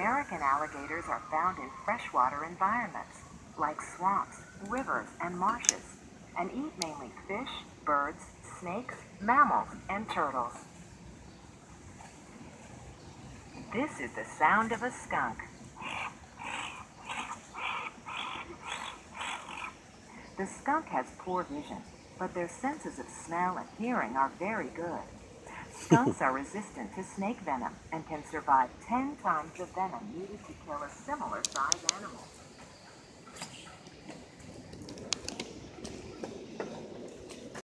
American alligators are found in freshwater environments, like swamps, rivers, and marshes, and eat mainly fish, birds, snakes, mammals, and turtles. This is the sound of a skunk. The skunk has poor vision, but their senses of smell and hearing are very good. Skunks are resistant to snake venom and can survive 10 times the venom needed to kill a similar-sized animal.